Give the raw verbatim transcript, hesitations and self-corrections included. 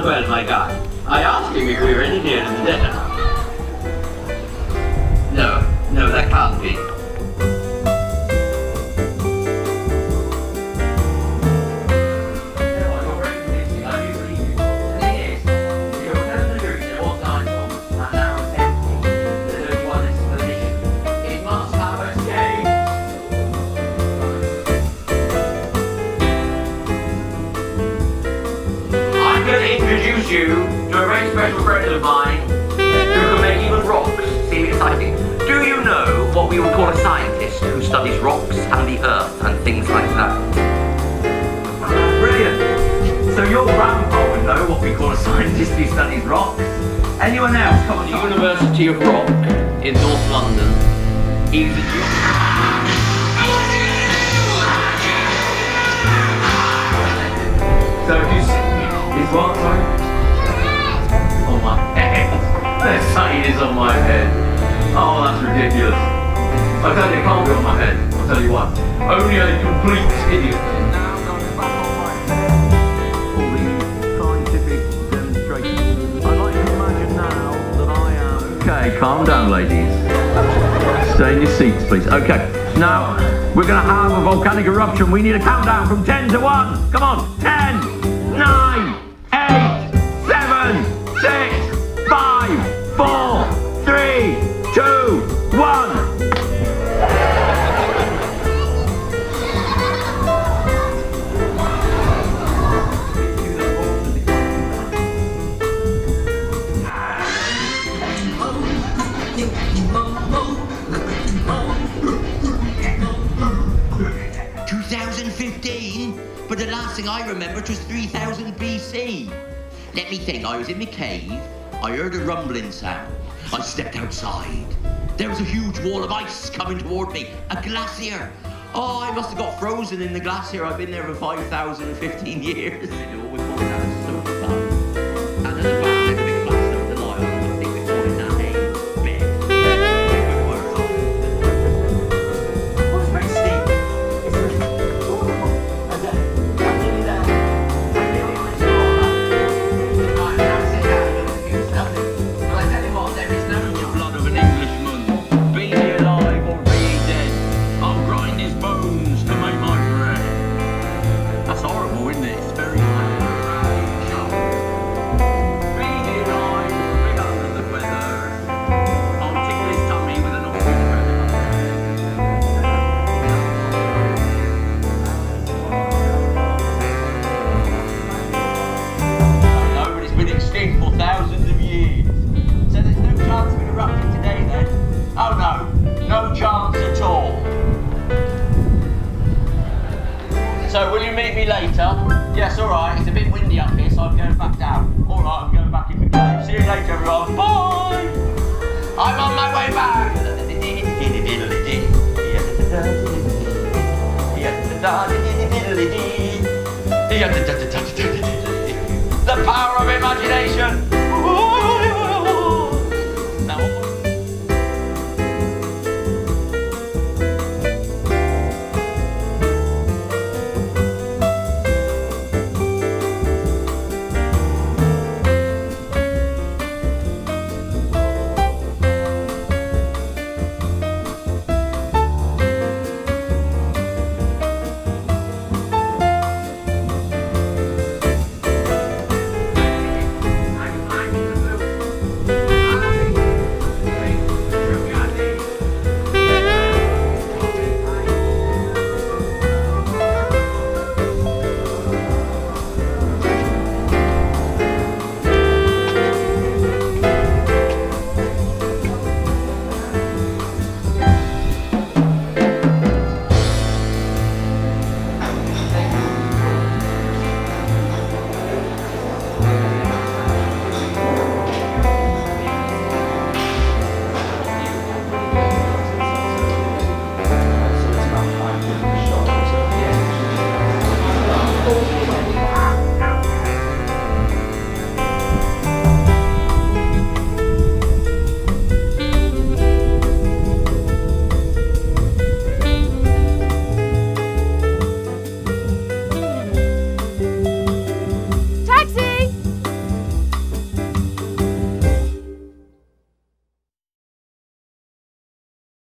Well, my guy, I asked him if we were any nearer the desert. No, no, that can't be. You to a very special friend of mine who can make even rocks seem exciting. Do you know what we would call a scientist who studies rocks and the earth and things like that? Brilliant. So your grandpa would know what we call a scientist who studies rocks. Anyone else? Come on, the University of Rock in North London. He's a So you see, is what, sorry? My head. The sign is on my head. Oh, that's ridiculous. I tell you, it can't be on my head. I'll tell you what. Only a complete idiot. Now going back on my head for the scientific demonstration. I'd like to imagine now that I am... Okay, calm down, ladies. Stay in your seats, please. Okay, now we're going to have a volcanic eruption. We need a countdown from ten to one. Come on. ten, nine, eight, seven, six, five, four, three, two, one. two thousand fifteen, but the last thing I remember was three thousand B C. Let me think, I was in my cave, I heard a rumbling sound. I stepped outside. There was a huge wall of ice coming toward me, a glacier. Oh, I must have got frozen in the glacier. I've been there for five thousand fifteen years. You know, we're calling that a soap bubble. And at the back, there's a big plaster with the lie on. I think we're calling that a bed. Oh, it's very steep. It's very steep. And then, I'm nearly there. I'm nearly on this floor. Right, now sit down and look at you, nothing. But I tell you what, there is no blood of an Englishman. Be he alive or be he dead, I'll grind his bones to make my bread. That's horrible, isn't it? It's very hard. Be he alive, big under the weather, I'll tickle his tummy with an ostrich feather. I know, but it's been extinct for thousands of years. So there's no chance of it erupting today then? Oh no, no chance at all. So will you meet me later? Yes, alright, it's a bit windy up here, so I'm going back down. Alright, I'm going back in the cave. See you later, everyone. Bye! I'm on my way back! The power of imagination!